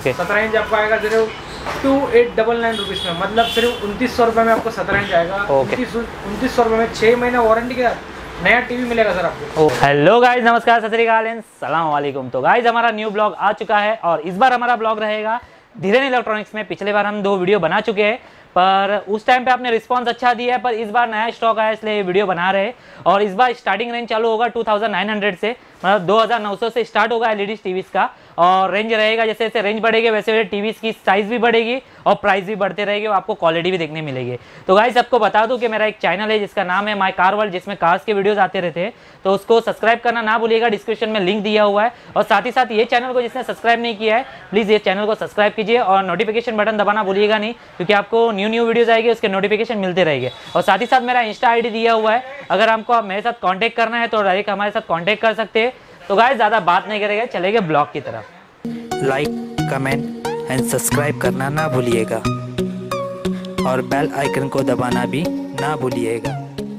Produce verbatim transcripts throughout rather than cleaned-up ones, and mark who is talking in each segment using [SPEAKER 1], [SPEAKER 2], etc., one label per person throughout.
[SPEAKER 1] Okay.
[SPEAKER 2] सत्रह inch आपको आएगा सिर्फ two eight double nine rupees में, मतलब सिर्फ उनतीस सौ रुपये में आपको सत्रह इंच आएगा। उनतीस उनतीस सौ रुपये में छः महीना वारंटी के साथ नया टीवी मिलेगा सर आपको।
[SPEAKER 1] हेलो गाइज, नमस्कार, सत श्री अकाल एंड सलाम वालेकुम। तो गाइज हमारा न्यू ब्लॉग आ चुका है और इस बार हमारा ब्लॉग रहेगा धीरेन इलेक्ट्रॉनिक्स में। पिछले बार हम दो वीडियो बना चुके हैं पर उस टाइम पे आपने रिस्पांस अच्छा दिया है, पर इस बार नया स्टॉक आया इसलिए ये वीडियो बना रहे हैं। और इस बार स्टार्टिंग रेंज चालू होगा टू थाउजेंड नाइन हंड्रेड से, मतलब दो हज़ार नौ सौ से स्टार्ट होगा एलईडी टीवीज का। और रेंज रहेगा, जैसे जैसे रेंज बढ़ेगी वैसे वैसे टीवीज की साइज भी बढ़ेगी और प्राइस भी बढ़ते रहेगी और आपको क्वालिटी भी देखने मिलेगी। तो गाइस सबको बता दूं कि मेरा एक चैनल है जिसका नाम है माय कार वर्ल्ड, जिसमें कार्स के वीडियोस आते रहते हैं, तो उसको सब्सक्राइब करना ना भूलिएगा। डिस्क्रिप्शन में लिंक दिया हुआ है। और साथ ही साथ ये चैनल को जिसने सब्सक्राइब नहीं किया है प्लीज़ ये चैनल को सब्सक्राइब कीजिए और नोटिफिकेशन बटन दबाना भूलिएगा नहीं, क्योंकि आपको न्यू न्यू वीडियोज़ आएगी उसके नोटिफिकेशन मिलते रहेंगे। और साथ ही साथ मेरा इंस्टा आई डी दिया हुआ है, अगर आपको मेरे साथ कॉन्टैक्ट करना है तो डायरेक्ट हमारे साथ कॉन्टैक्ट कर सकते हैं। तो गाइस ज़्यादा बात नहीं करेंगे, चलेंगे ब्लॉग की तरफ।
[SPEAKER 3] लाइक, कमेंट एंड सब्सक्राइब करना ना भूलिएगा और बेल आइकन को दबाना भी ना भूलिएगा।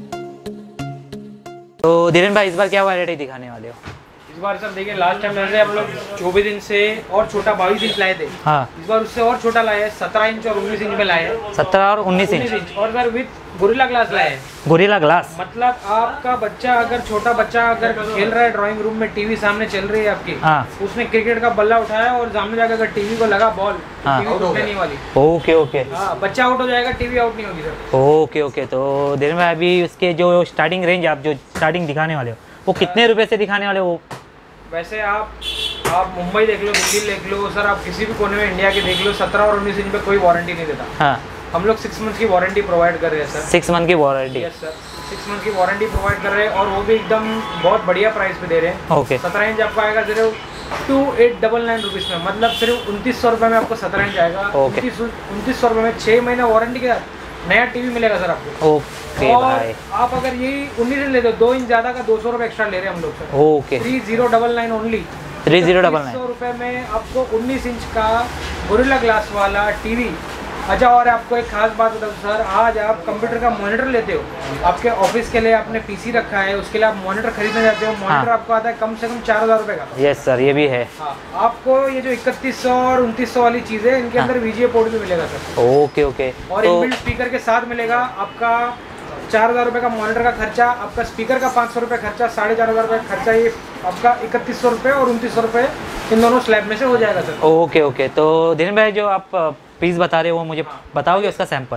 [SPEAKER 1] तो धीरेन भाई इस बार क्या वैरायटी दिखाने वाले हो?
[SPEAKER 2] इस बार सर देखिए, लास्ट टाइम जैसे हम लोग चौबीस इंच से और छोटा बाईस इंच लाए थे।
[SPEAKER 1] हाँ,
[SPEAKER 2] इस बार उससे और छोटा लाए हैं, सत्रह इंच और उन्नीस इंच में लाए हैं।
[SPEAKER 1] सत्रह और उन्नीस इंच
[SPEAKER 2] और सर विद गोरिल्ला ग्लास लाए हैं।
[SPEAKER 1] गोरिल्ला ग्लास
[SPEAKER 2] मतलब आपका बच्चा अगर छोटा बच्चा अगर खेल रहा है ड्राइंग रूम में, टीवी सामने चल रही है आपकी,
[SPEAKER 1] हाँ,
[SPEAKER 2] उसने क्रिकेट का बल्ला उठाया और सामने जाकर अगर टीवी को लगा बॉल,
[SPEAKER 1] हाँ,
[SPEAKER 2] टीवी टूटने नहीं वाली।
[SPEAKER 1] ओके ओके,
[SPEAKER 2] हाँ, बच्चा आउट हो जाएगा, टीवी आउट नहीं होगी सर।
[SPEAKER 1] Okay okay. तो धीरेन भाई अभी उसके जो स्टार्टिंग रेंज आप जो स्टार्टिंग दिखाने वाले हो वो कितने रुपए से दिखाने वाले हो?
[SPEAKER 2] वैसे आप आप मुंबई देख लो, दिल्ली देख लो सर, आप किसी भी कोने में इंडिया के देख लो, सत्रह और उन्नीस इंच पे कोई वारंटी नहीं देता।
[SPEAKER 1] हाँ,
[SPEAKER 2] हम लोग सिक्स मंथ की वारंटी प्रोवाइड कर रहे हैं सर।
[SPEAKER 1] सिक्स मंथ की warranty?
[SPEAKER 2] Yes sir, six month की वारंटी प्रोवाइड कर रहे हैं और वो भी एकदम बहुत बढ़िया प्राइस पे दे रहे हैं।
[SPEAKER 1] ओके।
[SPEAKER 2] सत्रह इंच आपको आएगा सिर्फ two eight double nine rupees में, मतलब सिर्फ उनतीस सौ रुपये में आपको सत्रह इंच आएगा। उनतीस उनतीस सौ रुपये में छः महीना वारंटी के साथ नया टीवी मिलेगा सर आपको।
[SPEAKER 1] ओके
[SPEAKER 2] और
[SPEAKER 1] भाई,
[SPEAKER 2] आप अगर यही उन्नीस इंच लेते हो, दो इंच ज़्यादा का दो सौ रुपये एक्स्ट्रा ले रहे हैं हम लोग sir.
[SPEAKER 1] Okay,
[SPEAKER 2] three zero double nine only,
[SPEAKER 1] three zero double nine
[SPEAKER 2] सौ रुपये में आपको उन्नीस इंच का गोरिल्ला ग्लास वाला टीवी। अच्छा, और आपको एक खास बात बताऊँ सर, आज आप कंप्यूटर का मॉनिटर लेते हो, आपके ऑफिस के लिए आपने पीसी रखा है, उसके लिए आप मॉनिटर खरीदने जाते हो, मॉनिटर हाँ, आपको आता है कम से कम चार हज़ार रुपये का।
[SPEAKER 1] यस सर, ये भी है।
[SPEAKER 2] हाँ, आपको ये जो इकतीस सौ और उनतीस सौ वाली चीज़ है, इनके हाँ, अंदर वीजीए पोर्ट भी मिलेगा सर।
[SPEAKER 1] Okay okay.
[SPEAKER 2] और
[SPEAKER 1] तो
[SPEAKER 2] इनबिल्ट स्पीकर के साथ मिलेगा आपका चार हज़ार रुपये का मॉनिटर का खर्चा, आपका स्पीकर का पाँच सौ रुपये खर्चा, साढ़े चार हज़ार रुपये खर्चा, ये आपका इकतीस सौ रुपये और उनतीस सौ रुपये इन दोनों स्लैब में से हो जाएगा सर।
[SPEAKER 1] Okay okay. तो धीरेन भाई जो आप पीस बता रहे हो वो मुझे हाँ, बताओगे उसका सैंपल?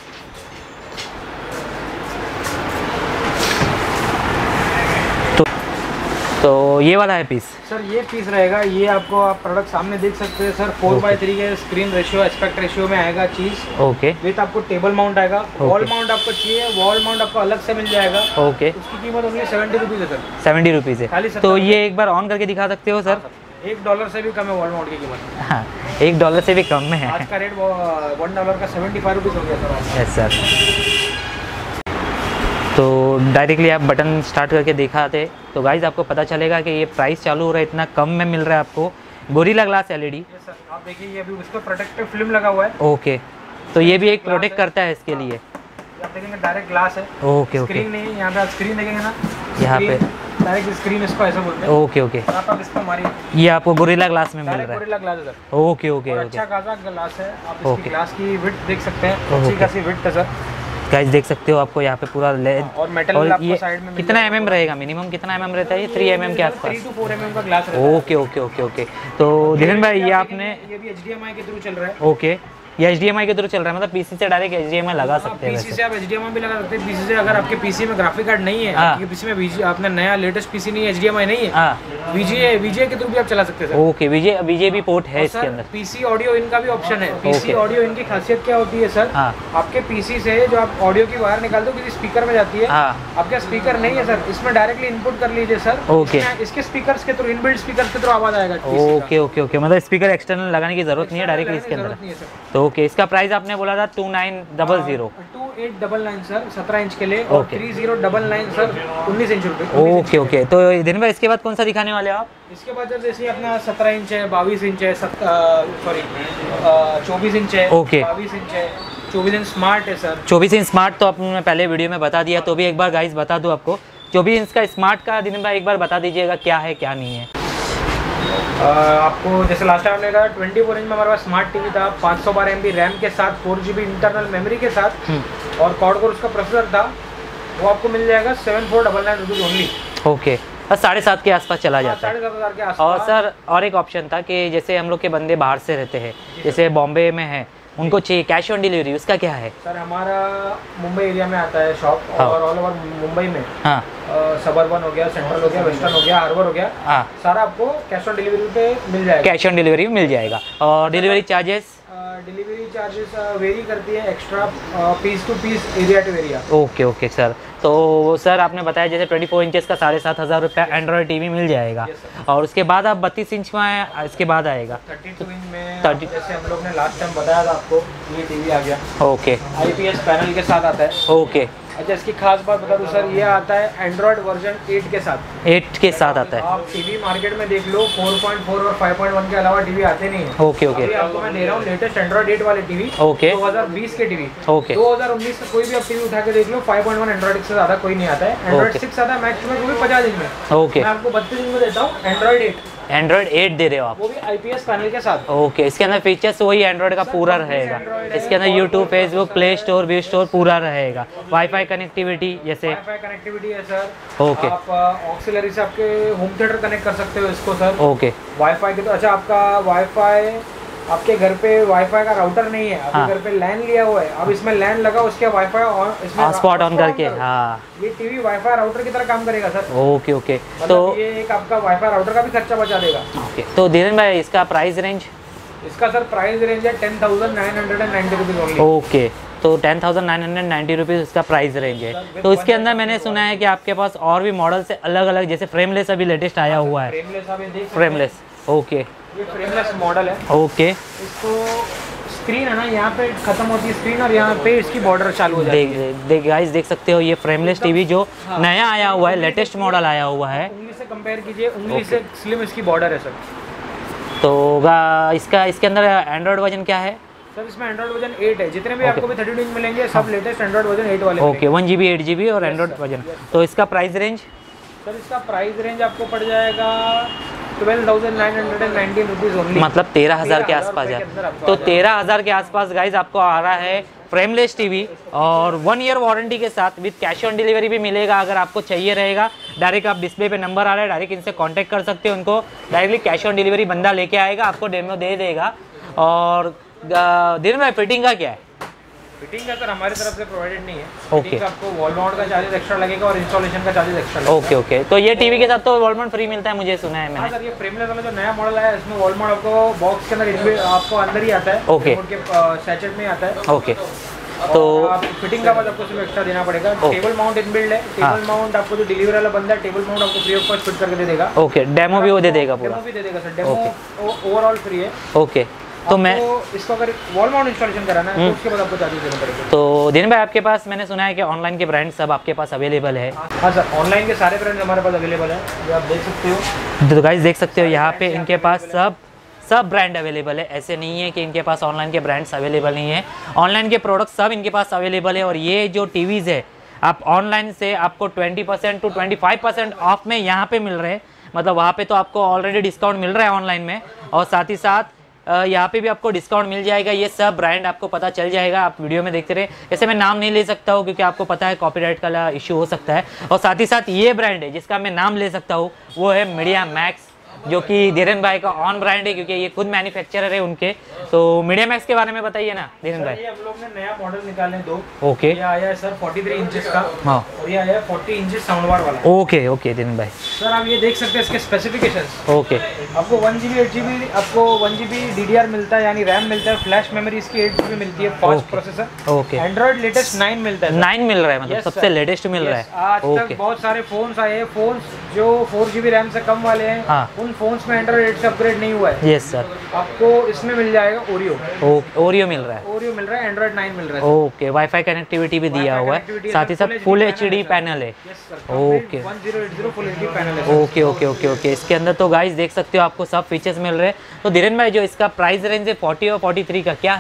[SPEAKER 1] तो तो ये वाला है पीस
[SPEAKER 2] सर, ये पीस रहेगा, ये आपको आप प्रोडक्ट सामने देख सकते हैं सर। फोर बाई थ्री के स्क्रीन रेशियो एस्पेक्ट रेशियो में आएगा चीज।
[SPEAKER 1] ओके।
[SPEAKER 2] विथ आपको टेबल माउंट आएगा। वॉल माउंट आपको चाहिए, वॉल माउंट आपको अलग से मिल जाएगा।
[SPEAKER 1] ओके।
[SPEAKER 2] उसकी कीमत ओनली सेवेंटी रुपीज़ है सर।
[SPEAKER 1] सेवेंटी रुपीज़ है। तो ये एक बार ऑन करके दिखा सकते हो सर?
[SPEAKER 2] एक डॉलर से भी कम है वॉल माउंट की कीमत।
[SPEAKER 1] हाँ, एक डॉलर से भी कम में है।
[SPEAKER 2] आज का रेट वन डॉलर का सेवेंटी फाइव रुपीज़ हो गया सर।
[SPEAKER 1] Yes sir. तो डायरेक्टली आप बटन स्टार्ट करके दिखाते तो गाइज आपको पता चलेगा कि ये प्राइस चालू हो रहा है, इतना कम में मिल रहा है आपको। Gorilla glass LED.
[SPEAKER 2] सर आप देखिए, ये अभी उस पर प्रोटेक्टिव फिल्म लगा हुआ है।
[SPEAKER 1] ओके। तो ये भी एक प्रोटेक्ट करता है इसके लिए।
[SPEAKER 2] आप देखेंगे डायरेक्ट ग्लास है।
[SPEAKER 1] Okay okay.
[SPEAKER 2] स्क्रीन नहीं है, यहाँ पे आप स्क्रीन देखेंगे ना,
[SPEAKER 1] यहाँ पे
[SPEAKER 2] डायरेक्ट स्क्रीन इसको ऐसे बोलते हैं।
[SPEAKER 1] Okay okay.
[SPEAKER 2] आप इस पर मारिए,
[SPEAKER 1] ये आपको गोरिल्ला ग्लास में मिल रहा है।
[SPEAKER 2] गोरिल्ला ग्लास है सर।
[SPEAKER 1] Okay okay okay.
[SPEAKER 2] अच्छा खासा ग्लास है। आप इसकी ग्लास की विड्थ देख सकते हैं, अच्छी खासी विड्थ है सर।
[SPEAKER 1] गाइस देख सकते हो, आपको यहाँ पे पूरा लेड
[SPEAKER 2] और मेटल
[SPEAKER 1] और
[SPEAKER 2] आपको
[SPEAKER 1] ये
[SPEAKER 2] साइड में
[SPEAKER 1] कितना एमएम रहेगा? मिनिमम कितना एमएम रहता है ये? थ्री एमएम के आसपास?
[SPEAKER 2] थ्री टू फोर एमएम का ग्लास रहता है।
[SPEAKER 1] Okay okay okay okay. तो धीरेन भाई ये आपने,
[SPEAKER 2] ये भी एचडीएमआई के थ्रू चल रहा है।
[SPEAKER 1] ओके, ये एचडीएमआई के थ्रू चल रहा है, मतलब पीसी से डायरेक्ट एचडीएमआई लगा सकते हैं?
[SPEAKER 2] पीसी से आप एचडीएमआई भी लगा सकते हैं। पीसी से अगर आपके पीसी में ग्राफिक कार्ड नहीं है, आपके पीसी में वीजीए, आपने नया लेटेस्ट पीसी नहीं है, एचडीएमआई नहीं है, वीजीए वीजीए के थ्रू भी आप चला सकते हैं सर।
[SPEAKER 1] ओके, वीजीए वीजीए भी पोर्ट है इसके अंदर।
[SPEAKER 2] पीसी ऑडियो इनका भी ऑप्शन है। पीसी ऑडियो इनकी खासियत क्या होती है सर? आपके पीसी से जो आप ऑडियो की वायर निकालते हो किसी स्पीकर में जाती है, आपका स्पीकर नहीं है सर, इसमें डायरेक्टली इनपुट कर लीजिए सर।
[SPEAKER 1] ओके।
[SPEAKER 2] इसके स्पीकर्स के थ्रू, इनबिल्ट स्पीकर्स के थ्रू आवाज आएगा।
[SPEAKER 1] ओके ओके ओके, मतलब स्पीकर एक्सटर्नल लगाने की जरूरत नहीं है, डायरेक्टली इसके अंदर। तो ओके, इसका प्राइस आपने बोला था two nine double zero
[SPEAKER 2] two eight double nine sir, सत्रह इंच के लिए, और three zero double nine sir, उन्नीस इंच रुपए।
[SPEAKER 1] Okay okay. तो दिन में इसके बाद कौन सा दिखाने वाले आप?
[SPEAKER 2] इसके बाद जैसे अपना सत्रह इंच है, बाईस इंच है, सॉरी चौबीस इंच है,
[SPEAKER 1] ओके,
[SPEAKER 2] बाईस इंच है, चौबीस इंच स्मार्ट है सर।
[SPEAKER 1] चौबीस इंच स्मार्ट तो आपने पहले वीडियो में बता दिया, तो भी एक बार गाइस बता दूं आपको, चौबीस इंच का स्मार्ट का दिन में एक बार बता दीजिएगा क्या है क्या नहीं है।
[SPEAKER 2] आपको जैसे लास्ट टाइम हमने कहा ट्वेंटी फोर इंच में हमारे पास स्मार्ट टीवी था, पाँच सौ बारह एम बी रैम के साथ, four G B internal memory के साथ और क्वाड कोर उसका प्रोसेसर था। वो आपको मिल जाएगा seven four double nine rupees only.
[SPEAKER 1] Okay, और साढ़े सात के आसपास चला जाता है।
[SPEAKER 2] साढ़े सात हज़ार के आसपास।
[SPEAKER 1] और सर और एक ऑप्शन था कि जैसे हम लोग के बंदे बाहर से रहते हैं, जैसे बॉम्बे में है, उनको चाहिए कैश ऑन डिलीवरी, उसका क्या है?
[SPEAKER 2] सर हमारा मुंबई एरिया में आता है शॉप। हाँ। और ऑल ओवर मुंबई में
[SPEAKER 1] हाँ
[SPEAKER 2] सबर्बन हो गया, सेंट्रल हो गया, वेस्टर्न हो गया, हार्बर हो गया,
[SPEAKER 1] हाँ
[SPEAKER 2] सारा आपको कैश ऑन डिलीवरी पे मिल जाएगा।
[SPEAKER 1] कैश ऑन डिलीवरी मिल जाएगा। और delivery charges?
[SPEAKER 2] Delivery charges vary करती है, extra piece to piece, area to area.
[SPEAKER 1] Okay okay sir. तो सर आपने बताया जैसे ट्वेंटी फोर इंचेस का साढ़े सात हज़ार रुपया एंड्रॉयड टीवी मिल जाएगा। yes, और उसके बाद आप बत्तीस इंच में, इसके बाद आएगा
[SPEAKER 2] थर्टी टू इंच में।
[SPEAKER 1] थर्टी
[SPEAKER 2] जैसे हम लोग ने लास्ट टाइम बताया था आपको, ये टीवी आ गया।
[SPEAKER 1] ओके,
[SPEAKER 2] आईपीएस पैनल के साथ आता है।
[SPEAKER 1] ओके।
[SPEAKER 2] अच्छा, इसकी खास बात बता दूं सर, ये आता है एंड्रॉयड वर्जन एट के साथ।
[SPEAKER 1] एट के साथ आता है।
[SPEAKER 2] आप टीवी मार्केट में देख लो, फोर पॉइंट फोर और फाइव पॉइंट वन के अलावा टीवी आते नहीं है।
[SPEAKER 1] Okay okay.
[SPEAKER 2] अभी आपको मैं दे रहा हूँ लेटेस्ट एंड्रॉयड एट वाले टीवी।
[SPEAKER 1] ओके।
[SPEAKER 2] दो हज़ार बीस के टीवी।
[SPEAKER 1] ओके।
[SPEAKER 2] दो हज़ार उन्नीस का कोई भी आप टीवी उठा के देख लो, फाइव पॉइंट वन एंड्रॉयड से ज्यादा कोई नहीं आता है। एंड्रॉयड सिक्स आता है मैक्सिमम, वो भी पचास इंच में।
[SPEAKER 1] ओके।
[SPEAKER 2] मैं आपको बत्तीस इंच में देता हूँ एंड्रॉयड एट।
[SPEAKER 1] एंड्रॉयड एट दे रहे हो आप?
[SPEAKER 2] वो भी आईपीएस पैनल के साथ।
[SPEAKER 1] ओके, इसके अंदर फीचर्स वही एंड्रॉयड का पूरा रहेगा। इसके अंदर YouTube, Facebook, Play Store, view store पूरा रहेगा। वाईफाई कनेक्टिविटी जैसे
[SPEAKER 2] वाईफाई कनेक्टिविटी है सर।
[SPEAKER 1] ओके।
[SPEAKER 2] आप ऑक्सिलरी से आपके होम थिएटर कनेक्ट कर सकते हो इसको सर।
[SPEAKER 1] ओके।
[SPEAKER 2] वाईफाई के तो अच्छा, आपका वाईफाई आपके घर पे वाईफाई का राउटर नहीं है, आपके
[SPEAKER 1] हाँ।
[SPEAKER 2] घर पे लैन लिया हुआ है, अब इसमें लैन लगा, उसके वाईफाई ऑन, इसमें
[SPEAKER 1] हॉटस्पॉट ऑन करके। हाँ,
[SPEAKER 2] ये टीवी वाईफाई राउटर की तरह काम करेगा सर।
[SPEAKER 1] Okay okay.
[SPEAKER 2] मतलब
[SPEAKER 1] तो
[SPEAKER 2] ये एक आपका वाईफाई राउटर का भी खर्चा बचा देगा।
[SPEAKER 1] ओके, तो धीरेन भाई इसका प्राइस रेंज?
[SPEAKER 2] इसका सर प्राइस रेंज है ten thousand nine hundred and ninety rupees only.
[SPEAKER 1] Okay, तो ten thousand nine hundred ninety rupees इसका प्राइस रेंज है। तो इसके अंदर मैंने सुना है कि आपके पास और भी मॉडल से अलग अलग, जैसे फ्रेमलेस अभी लेटेस्ट आया हुआ है।
[SPEAKER 2] फ्रेमलेस आप ये देख सकते हैं।
[SPEAKER 1] Frameless, okay.
[SPEAKER 2] ये फ्रेमलेस मॉडल है।
[SPEAKER 1] ओके।
[SPEAKER 2] इसको स्क्रीन है ना, यहाँ पे खत्म होती है स्क्रीन और यहाँ पे इसकी बॉर्डर चालू हो जाती है।
[SPEAKER 1] देख देख गाइस, देख सकते हो ये फ्रेमलेस टीवी जो
[SPEAKER 2] हाँ।
[SPEAKER 1] नया आया हुआ है, लेटेस्ट मॉडल आया हुआ है।
[SPEAKER 2] उंगली से कंपेयर कीजिए, उंगली से स्लिम इसकी बॉर्डर है सर।
[SPEAKER 1] तो गा- इसका इसके अंदर एंड्रॉयड वर्जन क्या है?
[SPEAKER 2] सर इसमें एंड्रॉइड वर्जन एट है, जितने भी आपको भी थर्टी टू इंच मिलेंगे सब लेटेस्ट एंड्रॉइड वर्जन एट वाले।
[SPEAKER 1] Okay, one G B eight G B और एंड्रॉयड वर्जन। तो इसका प्राइस रेंज?
[SPEAKER 2] सर इसका प्राइस रेंज आपको पड़ जाएगा twelve thousand nine hundred and nineteen rupees only.
[SPEAKER 1] मतलब तेरह हज़ार के आसपास है। तो तेरह हज़ार के आसपास गाइज आपको आ रहा है फ्रेमलेस टीवी और वन ईयर वारंटी के साथ विद कैश ऑन डिलीवरी भी मिलेगा। अगर आपको चाहिए रहेगा, डायरेक्ट आप डिस्प्ले पे नंबर आ रहा है, डायरेक्ट इनसे कांटेक्ट कर सकते हो। उनको डायरेक्टली कैश ऑन डिलीवरी बंदा लेके आएगा, आपको डेमो दे देगा। और दिन में फिटिंग का क्या है?
[SPEAKER 2] फिटिंग का सर हमारी तरफ से प्रोवाइडेड नहीं है।
[SPEAKER 1] ओके।
[SPEAKER 2] फिटिंग का आपको वॉल माउंट का चार्जेस एक्स्ट्रा लगेगा और इंस्टॉलेशन का चार्जेस एक्स्ट्रा लगेगा।
[SPEAKER 1] Okay okay. तो ये टीवी के साथ तो वॉल माउंट फ्री मिलता है, मुझे सुना है
[SPEAKER 2] हाँ
[SPEAKER 1] मैंने।
[SPEAKER 2] सर, ये फ्रेमलेस वाला जो नया मॉडल आया है इसमें वॉल माउंट आपको बॉक्स के अंदर इनबिल्ट आपको अंदर ही आता है।
[SPEAKER 1] ओके।
[SPEAKER 2] रिमोट के सैचेट में आता है।
[SPEAKER 1] ओके।
[SPEAKER 2] तो आप फिटिंग का बाद आपको सिर्फ एक्स्ट्रा देना पड़ेगा। टेबल माउंट इनबिल्ड है। टेबल माउंट आपको जो डिलीवरी वाला बंदा है, टेबल माउंट आपको फ्री ऑफ कॉस्ट फिट करके दे देगा।
[SPEAKER 1] ओके, डेमो भी वो दे देगा पूरा?
[SPEAKER 2] डेमो भी दे देगा सर। डेमो ओवरऑल फ्री है।
[SPEAKER 1] ओके। तो मैं
[SPEAKER 2] इसको अगर वॉल माउंट इंस्टॉलेशन कराना है तो उसके बाद आपको चार्जेस देना पड़ेगा।
[SPEAKER 1] तो दिन भाई आपके पास मैंने सुना है कि ऑनलाइन के ब्रांड सब आपके पास अवेलेबल है?
[SPEAKER 2] हाँ सर, ऑनलाइन के सारे ब्रांड हमारे पास अवेलेबल है, ये आप देख सकते हो।
[SPEAKER 1] तो गाइस देख सकते हो यहाँ पे इनके पास सब सब ब्रांड अवेलेबल है। ऐसे नहीं है कि इनके पास ऑनलाइन के ब्रांड्स अवेलेबल नहीं है, ऑनलाइन के प्रोडक्ट सब इनके पास अवेलेबल है। और ये जो टीवीज़ है आप ऑनलाइन से आपको twenty percent to twenty five percent off में यहाँ पे मिल रहे हैं। मतलब वहाँ पे तो आपको ऑलरेडी डिस्काउंट मिल रहा है ऑनलाइन में, और साथ ही साथ यहाँ पे भी आपको डिस्काउंट मिल जाएगा। ये सब ब्रांड आपको पता चल जाएगा, आप वीडियो में देखते रहे। ऐसे मैं नाम नहीं ले सकता हूँ क्योंकि आपको पता है कॉपीराइट का इशू हो सकता है। और साथ ही साथ ये ब्रांड है जिसका मैं नाम ले सकता हूँ, वो है मीडिया मैक्स, जो कि धीरेन भाई का ऑन ब्रांड है क्योंकि ये खुद मैन्युफैक्चरर है उनके। तो मीडिया मैक्स के बारे में बताइए ना धीरेन भाई।
[SPEAKER 2] ये हम लोग ने नया मॉडल निकाले दो।
[SPEAKER 1] ओके।
[SPEAKER 2] ये आया है सर फोर्टी थ्री इंचेस का।
[SPEAKER 1] हाँ।
[SPEAKER 2] और ये आया है फोर्टी इंचेस साउंड बार वाला।
[SPEAKER 1] ओके ओके धीरेन भाई।
[SPEAKER 2] सर आप ये देख सकते हैं इसके स्पेसिफिकेशंस।
[SPEAKER 1] ओके।
[SPEAKER 2] आपको one G B eight G B आपको one G B D D R मिलता है, यानी रैम मिलता है। फ्लैश मेमोरी इसकी एट जी बी मिलती है, fast processor.
[SPEAKER 1] Okay.
[SPEAKER 2] Android latest nine मिलता है।
[SPEAKER 1] नाइन मिल रहा है, मतलब सबसे लेटेस्ट मिल रहा है।
[SPEAKER 2] आज तक बहुत सारे फोन्स आए हैं, फोन्स जो फोर जी बी रैम से कम वाले हैं,
[SPEAKER 1] हाँ।
[SPEAKER 2] उन फोन्स में एंड्रॉइड एट से अपग्रेड नहीं हुआ है।
[SPEAKER 1] Yes sir.
[SPEAKER 2] आपको इसमें मिल जाएगा ओरियो।
[SPEAKER 1] ओरियो मिल रहा है।
[SPEAKER 2] ओरियो मिल रहा है, एंड्रॉइड नाइन मिल रहा है।
[SPEAKER 1] ओके, वाईफाई कनेक्टिविटी भी दिया हुआ है, साथ ही साथ फुल एच डी पैनल है। Okay.
[SPEAKER 2] One zero eight zero full H D panel है।
[SPEAKER 1] Okay okay okay okay. इसके अंदर तो गाइस देख सकते हो आपको सब फीचर्स मिल रहे हैं। तो धीरेन भाई जो इसका प्राइस रेंज है फोर्टी और फोर्टी थ्री का क्या है?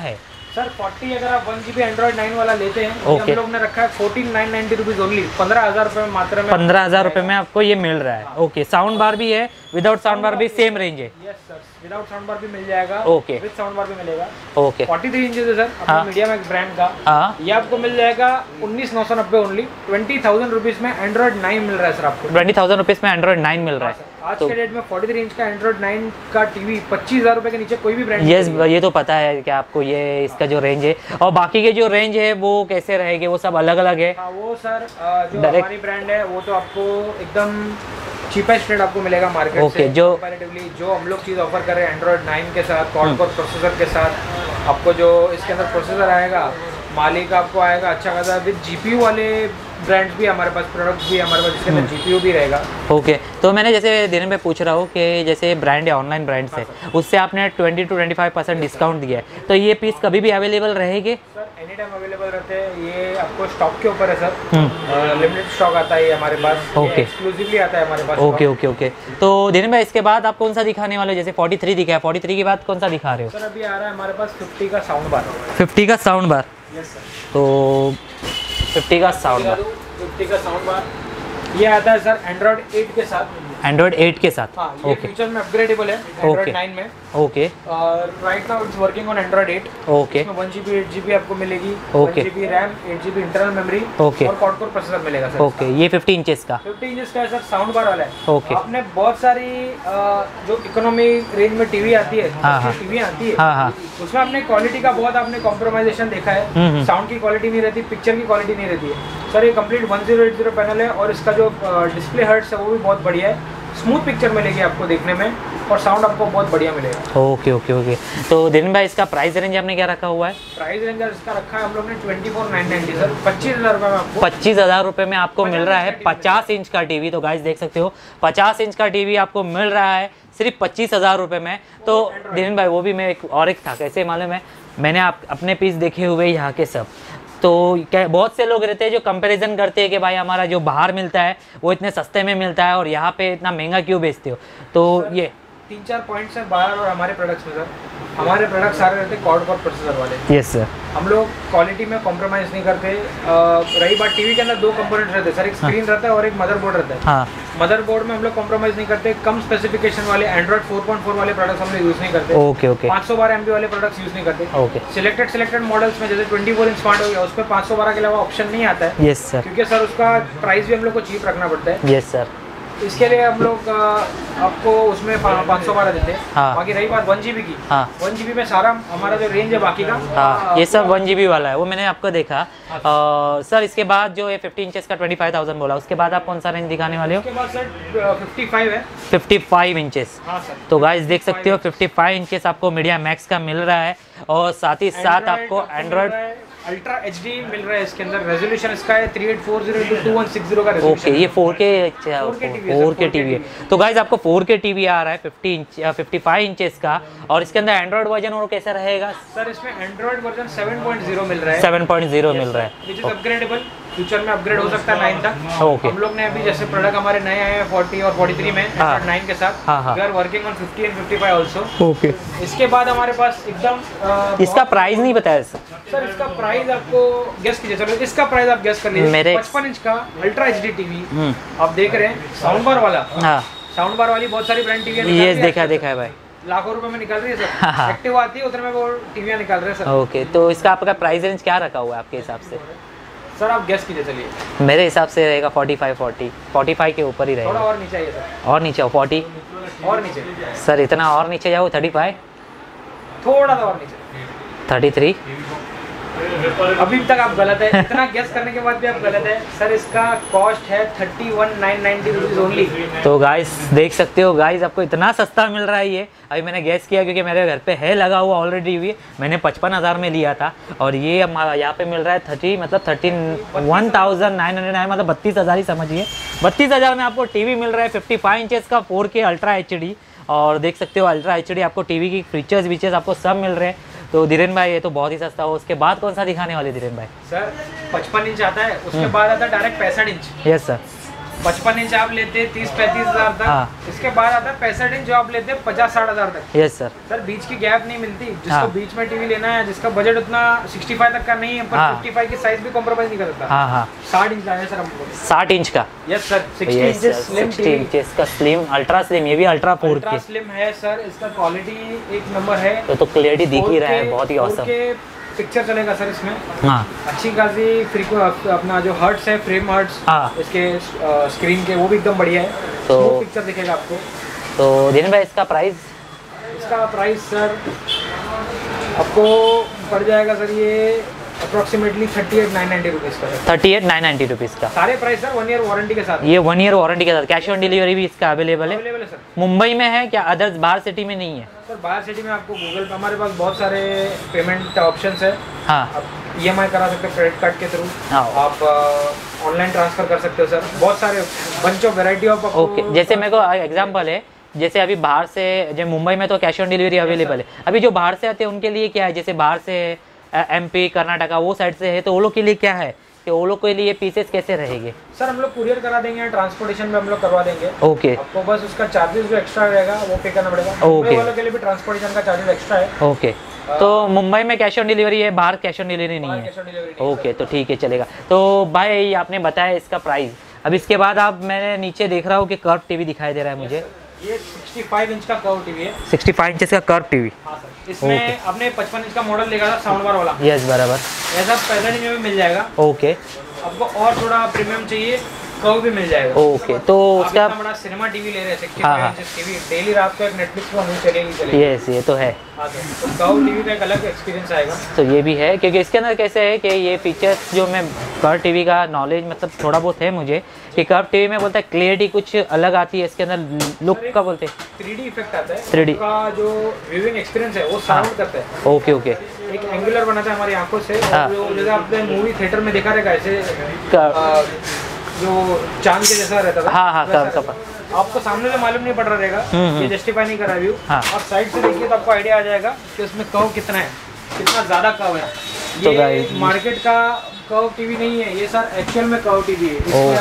[SPEAKER 2] सर फोर्टी अगर आप one G B Android nine वाला लेते हैं तो
[SPEAKER 1] Okay.
[SPEAKER 2] हम लोग ने रखा है fourteen nine ninety rupees only, पंद्रह हजार रुपए में मात्र में
[SPEAKER 1] पंद्रह हजार रुपये में आपको ये मिल रहा है। ओके, साउंड बार भी है, विदाउट साउंड बार भी सेम रेंज है।
[SPEAKER 2] Yes sir, without sound bar भी मिल जाएगा,
[SPEAKER 1] ओके,
[SPEAKER 2] विद साउंड बार भी मिलेगा।
[SPEAKER 1] ओके,
[SPEAKER 2] फोर्टी थ्री इंचेस है सर, अपना मीडिया मैक्स ब्रांड का।
[SPEAKER 1] हाँ,
[SPEAKER 2] ये आपको मिल जाएगा उन्नीस नौ सौ नब्बे ओनली, ट्वेंटी थाउजेंड रुपीज में एंड्रॉइड नाइन मिल रहा है सर आपको।
[SPEAKER 1] ट्वेंटी थाउजेंड रुपीज में एंड्रॉइड नाइन मिल रहा है
[SPEAKER 2] आज के डेट में फोर्टी थ्री इंच का एंड्रॉइड नाइन का टीवी पच्चीस हजार रुपए के नीचे कोई भी ब्रांड।
[SPEAKER 1] यस, ये तो पता है कि आपको ये इसका जो रेंज है, और बाकी के जो रेंज है वो कैसे रहेंगे, वो सब अलग अलग है।
[SPEAKER 2] हाँ, वो सर जो हमारी ब्रांड है वो तो आपको एकदम चीपेस्ट रेट आपको मिलेगा मार्केट
[SPEAKER 1] okay,
[SPEAKER 2] से।
[SPEAKER 1] जो
[SPEAKER 2] कंपैरेटिवली जो हम लोग चीज़ ऑफर कर रहे हैं एंड्रॉइड नाइन के साथ, क्वाड कोर प्रोसेसर के साथ, आपको जो इसके अंदर प्रोसेसर आएगा माली का आपको आएगा अच्छा खासा, विद जीपीयू वाले ब्रांड्स भी हमारे पास, प्रोडक्ट्स भी हमारे पास जिसके अंदर जीपीयू भी रहेगा।
[SPEAKER 1] ओके, तो मैंने जैसे दिन में पूछ रहा हूँ कि जैसे ब्रांड है, ऑनलाइन ब्रांड से, उससे आपने twenty to twenty five percent discount दिया है, तो ये पीस कभी भी अवेलेबल रहेगी?
[SPEAKER 2] सर एनी टाइम अवेलेबल रहते हैं, ये आपको स्टॉक के ऊपर है सर, लिमिटेड स्टॉक आता है ये हमारे पास,
[SPEAKER 1] ओके,
[SPEAKER 2] एक्सक्लूसिवली आता है हमारे पास।
[SPEAKER 1] ओके ओके ओके तो दिन में इसके बाद आप कौन सा दिखाने वाले हो? जैसे फोर्टी थ्री दिखा है, फोर्टी थ्री के बाद कौन सा दिखा रहे हो?
[SPEAKER 2] सर अभी आ रहा है हमारे पास फिफ्टी का साउंड बार।
[SPEAKER 1] फिफ्टी का साउंड बार?
[SPEAKER 2] यस सर,
[SPEAKER 1] तो फिफ्टी का साउंड बार,
[SPEAKER 2] फिफ्टी का साउंड बार ये आता है सर एंड्रॉइड एट के साथ,
[SPEAKER 1] एंड्रॉइड एट के साथ।
[SPEAKER 2] हाँ, ये
[SPEAKER 1] ओके,
[SPEAKER 2] फ्यूचर में अपग्रेडेबल है एंड्रॉइड नाइन में।
[SPEAKER 1] ओके,
[SPEAKER 2] और right now it's working on Android eight.
[SPEAKER 1] Okay,
[SPEAKER 2] इसमें वन जीबी एट जीबी आपको मिलेगी,
[SPEAKER 1] okay,
[SPEAKER 2] one GB RAM, eight GB internal memory,
[SPEAKER 1] okay,
[SPEAKER 2] और क्वाड कोर प्रोसेसर मिलेगा सर।
[SPEAKER 1] ओके, ये फिफ्टी इंचेस का,
[SPEAKER 2] fifty inches का है सर, साउंड बार वाला है।
[SPEAKER 1] ओके,
[SPEAKER 2] आपने बहुत सारी अ, जो इकोनॉमी रेंज में टीवी आती है,
[SPEAKER 1] हाँ, हाँ,
[SPEAKER 2] टीवी आती है,
[SPEAKER 1] हाँ, हाँ,
[SPEAKER 2] उसमें आपने क्वालिटी का बहुत आपने कॉम्प्रोमाइजेशन देखा है, साउंड की क्वालिटी नहीं रहती, पिक्चर की क्वालिटी नहीं रहती है सर। ये complete one zero eight zero panel है और इसका जो डिस्प्ले हर्ट्स है वो भी बहुत बढ़िया है, स्मूथ पिक्चर मिलेगी आपको देखने में, और साउंड आपको बहुत बढ़िया मिलेगा।
[SPEAKER 1] ओके ओके ओके तो दिन भाई इसका प्राइस रेंज आपने क्या रखा हुआ है?
[SPEAKER 2] प्राइस रेंज इसका रखा है हम लोग ने twenty four nine ninety sir, पच्चीस हजार रुपये में आपको
[SPEAKER 1] पच्चीस हजार रुपये में आपको मिल रहा है पचास इंच का टीवी। तो गाइस देख सकते हो पचास इंच का टीवी आपको मिल रहा है सिर्फ पच्चीस हजार रुपये में। तो दिन भाई वो भी मैं एक और एक था, कैसे मालूम है, मैंने आप अपने पीस देखे हुए यहाँ के सब, तो क्या बहुत से लोग रहते हैं जो कंपैरिजन करते हैं कि भाई हमारा जो बाहर मिलता है वो इतने सस्ते में मिलता है और यहाँ पे इतना महंगा क्यों बेचते हो। तो ये
[SPEAKER 2] तीन चार पॉइंट्स हैं बाहर और हमारे प्रोडक्ट्स में सर। हमारे प्रोडक्ट सारे रहते हैं क्वाड कोर प्रोसेसर वाले।
[SPEAKER 1] यस सर,
[SPEAKER 2] हम लोग क्वालिटी में कॉम्प्रोमाइज़ नहीं करते। आ, रही बात टीवी के अंदर दो कंपोनेंट रहते हैं सर, एक स्क्रीन रहता है और एक मदरबोर्ड रहता है।
[SPEAKER 1] हाँ,
[SPEAKER 2] मदरबोर्ड में हम लोग कॉम्प्रोमाइज़ नहीं करते। कम स्पेसिफिकेशन वाले एंड्रॉइड फोर पॉइंट फोर वाले प्रोडक्ट्स हम लोग यूज़ नहीं करते।
[SPEAKER 1] ओके ओके
[SPEAKER 2] पाँच सौ बारह एमबी वाले प्रोडक्ट्स यूज़ नहीं करते।
[SPEAKER 1] ओके,
[SPEAKER 2] सिलेक्टेड सिलेक्टेड मॉडल्स में जैसे ट्वेंटी फोर इंच स्मार्ट हो गया उस पर पाँच सौ बारह के अलावा ऑप्शन नहीं आता है।
[SPEAKER 1] यस सर,
[SPEAKER 2] क्योंकि सर उसका प्राइस भी हम लोग को चीप रखना पड़ता है।
[SPEAKER 1] यस सर,
[SPEAKER 2] इसके लिए हम लोग आ, आपको उसमें पाँच सौ बारह देते हैं।
[SPEAKER 1] हाँ,
[SPEAKER 2] बाकी रही बात वन जीबी की,
[SPEAKER 1] हाँ,
[SPEAKER 2] वन जीबी में सारा हमारा जो रेंज है बाकी का,
[SPEAKER 1] हाँ, ये सब वन जी बी वाला है, वो मैंने आपको देखा। आ, सर इसके बाद जो ये फिफ्टी इंचेस का ट्वेंटी फाइव थाउजेंड बोला, उसके बाद आप कौन सा रेंज दिखाने वाले हो?
[SPEAKER 2] उसके बाद सर फिफ्टी फाइव है।
[SPEAKER 1] Fifty five inches.
[SPEAKER 2] हाँ सर,
[SPEAKER 1] तो गाइस देख सकते हो फिफ्टी फाइव इंचेस आपको मीडिया मैक्स का मिल रहा है और साथ ही साथ आपको एंड्रॉइड
[SPEAKER 2] अल्ट्रा एच डी मिल रहा है। इसके अंदर रेजोल्यूशन इसका है three eight four zero two two one six zero का रेजोल्यूशन।
[SPEAKER 1] ओके, ये four K four K TV है। तो गाइस आपको फोर के टीवी आ रहा है fifty inch fifty five inches का, और इसके अंदर एंड्रॉइड वर्जन और कैसा रहेगा
[SPEAKER 2] सर? इसमें Android version seven point zero मिल रहा है,
[SPEAKER 1] सेवन पॉइंट जीरो मिल रहा है,
[SPEAKER 2] विच इज अपग्रेडेबल। फ्यूचर में अपग्रेड हो सकता है नाइन तक।
[SPEAKER 1] ओके,
[SPEAKER 2] हम लोग ने अभी जैसे प्रोडक्ट हमारे नए आए हैं फोर्टी और फोर्टी थ्री में नाइन के साथ,
[SPEAKER 1] हाँ, हाँ,
[SPEAKER 2] we are working on fifty and fifty five also.
[SPEAKER 1] Okay,
[SPEAKER 2] इसके बाद हमारे पास एकदम
[SPEAKER 1] इसका प्राइस नहीं बताया सर?
[SPEAKER 2] सर इसका प्राइस आपको गेस कीजिए। चलो इसका प्राइस आप गेस कर लीजिए।
[SPEAKER 1] मेरे
[SPEAKER 2] पचपन इंच का अल्ट्रा एच डी टीवी आप देख रहे हैं, साउंड बार वाला।
[SPEAKER 1] हाँ,
[SPEAKER 2] साउंड बार वाली बहुत सारी ब्रांड टीवी
[SPEAKER 1] ये देखा देखा है भाई,
[SPEAKER 2] लाखों रुपए में निकल रही है सर।
[SPEAKER 1] हाँ,
[SPEAKER 2] एक्टिव आती है उतने में वो टीवियां निकल रहे हैं सर।
[SPEAKER 1] ओके, तो इसका आपका प्राइस रेंज क्या रखा हुआ है आपके हिसाब से?
[SPEAKER 2] सर आप गेस कीजिए चलिए।
[SPEAKER 1] मेरे हिसाब से रहेगा forty five forty forty five के ऊपर ही
[SPEAKER 2] थोड़ा
[SPEAKER 1] रहेगा।
[SPEAKER 2] और नीचे आइए सर,
[SPEAKER 1] और नीचे फोर्टी?
[SPEAKER 2] और नीचे
[SPEAKER 1] सर इतना और नीचे जाओ, थर्टी फाइव,
[SPEAKER 2] थोड़ा सा और नीचे,
[SPEAKER 1] थर्टी थ्री।
[SPEAKER 2] अभी तक आप गलत है। इतना गेस करने के बाद भी आप गलत है सर। इसका कॉस्ट है thirty one nine ninety rupees only.
[SPEAKER 1] तो गाइस देख सकते हो गाइस, आपको इतना सस्ता मिल रहा है ये। अभी मैंने गैस किया क्योंकि मेरे घर पे है लगा हुआ ऑलरेडी, भी मैंने पचपन हज़ार में लिया था और ये यहाँ पे मिल रहा है थर्टी मतलब thirteen one thousand nine hundred nine मतलब बत्तीस हज़ार ही समझिए। बत्तीस हज़ार में आपको टीवी मिल रहा है फिफ्टी फाइव इंचेस का four K ultra H D. और देख सकते हो अल्ट्रा एच डी आपको टीवी की फीचर्स वीचर्स आपको सब मिल रहे हैं। तो धीरेन भाई ये तो बहुत ही सस्ता हो। उसके बाद कौन सा दिखाने वाले धीरेन भाई?
[SPEAKER 2] सर पचपन इंच आता है, उसके बाद आता है डायरेक्ट पैंसठ इंच।
[SPEAKER 1] यस सर,
[SPEAKER 2] पचपन इंच आप लेते तीस पैंतीस हजार तक।
[SPEAKER 1] हाँ।
[SPEAKER 2] इसके बाद आता है पैंसठ इंच जो आप लेते पचास साठ हजार तक।
[SPEAKER 1] Yes sir.
[SPEAKER 2] सर बीच की गैप नहीं मिलती, जिसको
[SPEAKER 1] हाँ।
[SPEAKER 2] बीच में टीवी लेना है, जिसका बजट उतना पैंसठ तक का नहीं है, पर
[SPEAKER 1] हाँ।
[SPEAKER 2] पचपन की साइज भी कॉम्प्रोमाइज नहीं कर सकता।
[SPEAKER 1] हाँ हाँ
[SPEAKER 2] साठ इंच लाना है सर हमको।
[SPEAKER 1] साठ इंच का।
[SPEAKER 2] यस सर, साठ
[SPEAKER 1] Yes,
[SPEAKER 2] इंच
[SPEAKER 1] sir,
[SPEAKER 2] स्लिम
[SPEAKER 1] साठ
[SPEAKER 2] टीवी।
[SPEAKER 1] इंचेस का स्लिम, अल्ट्रा स्लिम, ये भी ultra four
[SPEAKER 2] ultra
[SPEAKER 1] K.
[SPEAKER 2] Slim है सर, इसका क्वालिटी एक नंबर है।
[SPEAKER 1] तो तो क्लियरिटी दिख ही रहा है, बहुत ही औसम।
[SPEAKER 2] पिक्चर चलेगा सर इसमें।
[SPEAKER 1] हाँ
[SPEAKER 2] अच्छी खासी फ्रीक्व अपना जो हर्ट्स है, फ्रेम हर्ट्स
[SPEAKER 1] हाँ।
[SPEAKER 2] इसके स्क्रीन के वो भी एकदम बढ़िया है।
[SPEAKER 1] तो
[SPEAKER 2] पिक्चर दिखेगा आपको।
[SPEAKER 1] तो दिन भाई इसका प्राइस?
[SPEAKER 2] इसका प्राइस सर आपको पड़ जाएगा सर ये approximately thirty eight nine ninety rupees का।
[SPEAKER 1] Thirty eight nine ninety rupees का
[SPEAKER 2] सारे price sir one year warranty के साथ।
[SPEAKER 1] ये वन ईयर वारंटी के साथ, कैश ऑन डिलीवरी भी इसका अवेलेबल है।
[SPEAKER 2] अवेलेबल है सर।
[SPEAKER 1] मुंबई में है क्या? अदर्स बाहर सिटी में नहीं है
[SPEAKER 2] सर? बाहर सिटी में आपको गूगल पे हमारे पास बहुत सारे पेमेंट ऑप्शंस है।
[SPEAKER 1] हाँ।
[SPEAKER 2] आप ई एम आई करा सकते हो क्रेडिट कार्ड के थ्रू।
[SPEAKER 1] हाँ।
[SPEAKER 2] आप ऑनलाइन ट्रांसफर कर सकते हो सर। बहुत सारे bunch of variety of.
[SPEAKER 1] Okay, जैसे मेरे को एग्जांपल है, जैसे अभी बाहर से, जो मुंबई में तो कैश ऑन डिलीवरी अवेलेबल है, अभी जो बाहर से आते हैं उनके लिए क्या है? जैसे बाहर से एमपी कर्नाटका वो साइड से है, तो वो लोग के लिए क्या है कि वो लोग के लिए पीसेस कैसे रहेंगे?
[SPEAKER 2] सर हम लोग कुरियर करा देंगे, ट्रांसपोर्टेशन में हम लोग करवा देंगे।
[SPEAKER 1] ओके।
[SPEAKER 2] आपको बस उसका चार्जेस जो एक्स्ट्रा रहेगा वो पे करना पड़ेगा। मुंबई वालों के लिए भी ट्रांसपोर्टेशन का चार्जेस एक्स्ट्रा है।
[SPEAKER 1] ओके। तो मुंबई में कैश ऑन डिलीवरी है, बाहर कैश ऑन डिलीवरी नहीं है। ओके, तो ठीक है, चलेगा। तो भाई आपने बताया इसका प्राइस। अब इसके बाद आप, मैंने नीचे देख रहा हूँ कि कर्व टीवी दिखाई दे रहा है मुझे।
[SPEAKER 2] ये पैंसठ इंच का कर्व टीवी है।
[SPEAKER 1] पैंसठ इंच का कर्व टीवी।
[SPEAKER 2] हाँ सर। इसमें आपने पचपन इंच का मॉडल देखा था साउंड बार वाला।
[SPEAKER 1] यस, बराबर।
[SPEAKER 2] ऐसा पैंसठ इंच में भी मिल जाएगा।
[SPEAKER 1] ओके।
[SPEAKER 2] आपको और थोड़ा प्रीमियम चाहिए, कर्व भी मिल जाएगा।
[SPEAKER 1] ओके, तो उसका
[SPEAKER 2] बड़ा सिनेमा टीवी ले रहे हैं,
[SPEAKER 1] हाँ हाँ
[SPEAKER 2] टीवी डेली रात को एक नेटफ्लिक्स पर मूवी चलेगी चलेगी।
[SPEAKER 1] यस, ये तो है।
[SPEAKER 2] हाँ सर, तो कर्व टीवी का एक अलग एक्सपीरियंस आएगा।
[SPEAKER 1] तो ये भी है, क्योंकि इसके अंदर कैसे है कि ये फीचर्स जो मैं कर्व टीवी का नॉलेज मतलब थोड़ा बहुत है मुझे, कि कर्व टीवी में बोलता है क्लियरिटी कुछ अलग आती है, इसके अंदर लुक का बोलते हैं
[SPEAKER 2] थ्री डी इफेक्ट आता है।
[SPEAKER 1] थ्री डी
[SPEAKER 2] का जो व्यूइंग एक्सपीरियंस है वो साउंड करता है।
[SPEAKER 1] Okay okay.
[SPEAKER 2] एक एंगुलर बनाता है हमारी आंखों से।
[SPEAKER 1] हाँ।
[SPEAKER 2] जो जैसे आपने मूवी थिएटर में देखा रहेगा ऐसे
[SPEAKER 1] कर्व,
[SPEAKER 2] आ, जो चांद के जैसा रहता था।
[SPEAKER 1] हाँ हाँ, कर्व
[SPEAKER 2] वैसा
[SPEAKER 1] का
[SPEAKER 2] आपको सामने से मालूम नहीं पड़ रहा रहेगा, ये जस्टिफाई नहीं करा व्यू।
[SPEAKER 1] हाँ।
[SPEAKER 2] और साइड से देखिए तो आपको आइडिया आ जाएगा कि उसमें कर्व कितना है, कितना ज्यादा कर्व है।
[SPEAKER 1] तो
[SPEAKER 2] ये मार्केट का कर्व टीवी नहीं है, ये सर एक्चुअल में कर्व टीवी है। इसमें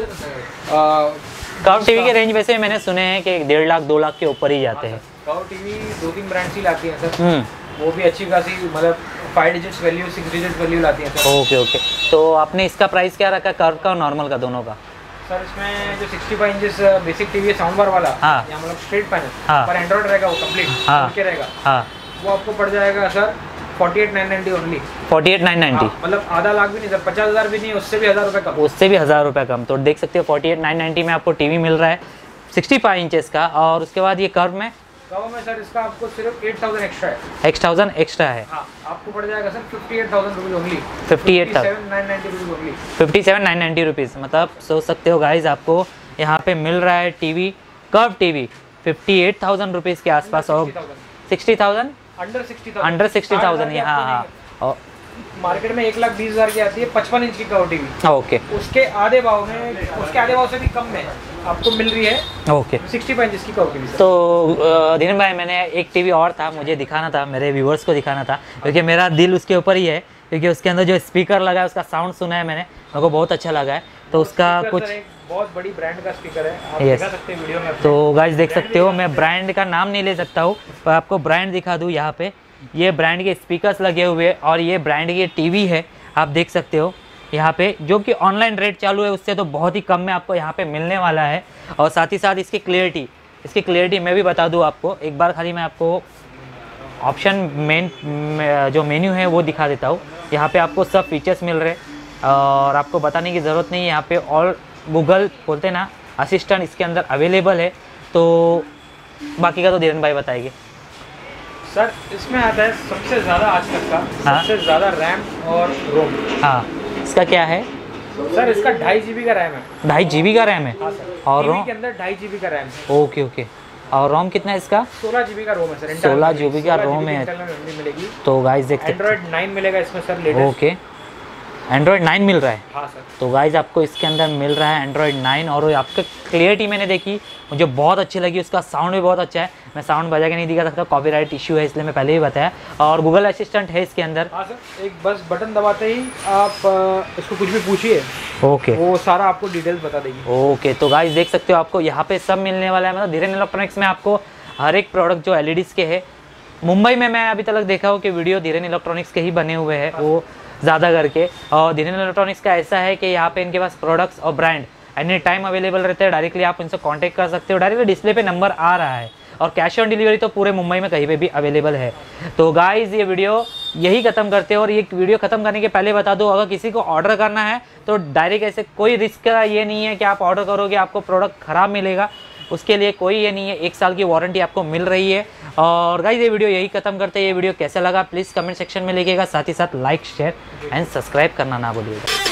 [SPEAKER 2] आपको
[SPEAKER 1] कर्व टीवी के रेंज वैसे मैंने सुने हैं कि डेढ़ लाख दो लाख के ऊपर ही जाते हैं।
[SPEAKER 2] कर्व टीवी दो तीन ब्रांड्स ही लाती हैं सर,
[SPEAKER 1] हम्म,
[SPEAKER 2] वो भी अच्छी खासी मतलब five digits value six digit value लाती हैं सर।
[SPEAKER 1] Okay okay. तो आपने इसका प्राइस क्या रखा, कर्व का और नॉर्मल का, दोनों का?
[SPEAKER 2] सर इसमें जो sixty five inches basic TV है साउंड बार वाला,
[SPEAKER 1] हाँ।
[SPEAKER 2] या मतलब स्ट्रेट पैनल,
[SPEAKER 1] हाँ।
[SPEAKER 2] पर एंड्रॉइड रहेगा वो कंप्लीट
[SPEAKER 1] हाँ।
[SPEAKER 2] के रहेगा,
[SPEAKER 1] हाँ,
[SPEAKER 2] वो आपको पड़ जाएगा sir forty eight nine ninety only.
[SPEAKER 1] Forty eight nine ninety,
[SPEAKER 2] मतलब आधा लाख भी नहीं सर, पचास हज़ार भी नहीं, उससे भी हज़ार रुपये कम।
[SPEAKER 1] उससे भी हज़ार रुपये कम। तो देख सकते हो फोर्टी एट नाइन नाइन्टी में आपको टीवी मिल रहा है सिक्सटी फाइव इंचेस का। और उसके बाद ये कर्व में
[SPEAKER 2] कर्व में सर इसका आपको सिर्फ एट थाउजेंड एक्स्ट्रा है।
[SPEAKER 1] एक्स थाउजेंड एक्स्ट्रा है।
[SPEAKER 2] हाँ, आपको पड़ जाएगा sir fifty eight thousand rupees only.
[SPEAKER 1] Fifty eight thousand
[SPEAKER 2] nine ninety rupees only.
[SPEAKER 1] Fifty seven nine ninety rupees. मतलब सोच सकते हो गाइज, आपको यहाँ पे मिल रहा है TV, curve TV fifty eight thousand rupees के आसपास। और sixty thousand
[SPEAKER 2] under sixty thousand
[SPEAKER 1] under sixty thousand हाँ हाँ। और
[SPEAKER 2] मार्केट में एक लाख बीस हज़ार की आती है पचपन इंच की कर्व टीवी।
[SPEAKER 1] ओके,
[SPEAKER 2] उसके आधे भाव में, उसके आधे भाव से भी कम में आपको मिल रही है
[SPEAKER 1] ओके।
[SPEAKER 2] सिक्सटी फाइव इंच की कर्व टीवी।
[SPEAKER 1] तो दिन भाई, मैंने एक टीवी और था, मुझे दिखाना था, मेरे व्यूवर्स को दिखाना था, क्योंकि मेरा दिल उसके ऊपर ही है, क्योंकि उसके अंदर जो स्पीकर लगा है उसका साउंड सुना है मैंने, मेरे को बहुत अच्छा लगा है। तो उसका कुछ
[SPEAKER 2] बहुत बड़ी ब्रांड का स्पीकर है, आप
[SPEAKER 1] Yes.
[SPEAKER 2] दिखा सकते हैं वीडियो में।
[SPEAKER 1] तो गाइस देख सकते हो, मैं ब्रांड का नाम नहीं ले सकता हूँ, पर आपको ब्रांड दिखा दूँ। यहाँ पे ये ब्रांड के स्पीकर्स लगे हुए हैं और ये ब्रांड की टीवी है, आप देख सकते हो यहाँ पे, जो कि ऑनलाइन रेट चालू है उससे तो बहुत ही कम में आपको यहाँ पे मिलने वाला है। और साथ ही साथ इसकी क्लियरिटी, इसकी क्लियरिटी मैं भी बता दूँ आपको, एक बार खाली मैं आपको ऑप्शन मेन जो मेन्यू है वो दिखा देता हूँ। यहाँ पे आपको सब फीचर्स मिल रहे हैं और आपको बताने की ज़रूरत नहीं है। यहाँ पे ऑल गूगल बोलते हैं ना, असिस्टेंट इसके अंदर अवेलेबल है। तो बाकी का तो धीरेन भाई बताएंगे।
[SPEAKER 2] सर इसमें आता है सबसे ज़्यादा आज तक का
[SPEAKER 1] हाँ?
[SPEAKER 2] सबसे ज़्यादा रैम और रोम।
[SPEAKER 1] हाँ, इसका क्या है?
[SPEAKER 2] सर इसका ढाई जी बी का रैम है।
[SPEAKER 1] ढाई जी बी का रैम है।
[SPEAKER 2] हाँ सर,
[SPEAKER 1] और
[SPEAKER 2] टीवी
[SPEAKER 1] रोम
[SPEAKER 2] के अंदर ढाई जी बी का रैम है।
[SPEAKER 1] Okay okay. और रोम कितना है इसका?
[SPEAKER 2] सोलह जी बी का रोम है सर।
[SPEAKER 1] सोलह जी बी का रोम है।
[SPEAKER 2] मिलेगी।
[SPEAKER 1] तो गाइस देख सकते
[SPEAKER 2] एंड्रॉइड नाइन मिलेगा इसमें sir latest.
[SPEAKER 1] Okay. Android nine मिल रहा है।
[SPEAKER 2] हाँ सर।
[SPEAKER 1] तो गाइज आपको इसके अंदर मिल रहा है एंड्रॉइड नाइन, और आपके क्लियरिटी मैंने देखी, मुझे बहुत अच्छी लगी, उसका साउंड भी बहुत अच्छा है। मैं साउंड बजा के नहीं दिखा सकता, कॉपीराइट इश्यू है, इसलिए मैं पहले ही बताया। और गूगल असिस्टेंट है इसके अंदर।
[SPEAKER 2] हाँ सर, एक बस बटन दबाते ही आप आ, इसको कुछ भी पूछिए,
[SPEAKER 1] ओके,
[SPEAKER 2] वो सारा आपको डिटेल्स बता देगी।
[SPEAKER 1] ओके, तो गाइज देख सकते हो आपको यहाँ पे सब मिलने वाला है। मतलब धीरेन इलेक्ट्रॉनिक्स में आपको हर एक प्रोडक्ट जो एलईडीज़ के है, मुंबई में मैं अभी तक देखा हूँ कि वीडियो धीरेन इलेक्ट्रॉनिक्स के ही बने हुए हैं वो ज़्यादा करके। और धीरेन इलेक्ट्रॉनिक्स का ऐसा है कि यहाँ पे इनके पास प्रोडक्ट्स और ब्रांड एनी टाइम अवेलेबल रहते हैं। डायरेक्टली आप इनसे कांटेक्ट कर सकते हो, डायरेक्टली डिस्प्ले पे नंबर आ रहा है। और कैश ऑन डिलीवरी तो पूरे मुंबई में कहीं पे भी अवेलेबल है। तो गाइज़ ये वीडियो यही ख़त्म करते हैं। और ये वीडियो ख़त्म करने के पहले बता दो, अगर किसी को ऑर्डर करना है तो डायरेक्ट ऐसे कोई रिस्क का ये नहीं है कि आप ऑर्डर करोगे आपको प्रोडक्ट ख़राब मिलेगा, उसके लिए कोई ये नहीं है। एक साल की वारंटी आपको मिल रही है। और गाइस ये वीडियो यही खत्म करते हैं। ये वीडियो कैसा लगा प्लीज़ कमेंट सेक्शन में लिखिएगा, साथ ही साथ लाइक शेयर एंड सब्सक्राइब करना ना भूलिएगा।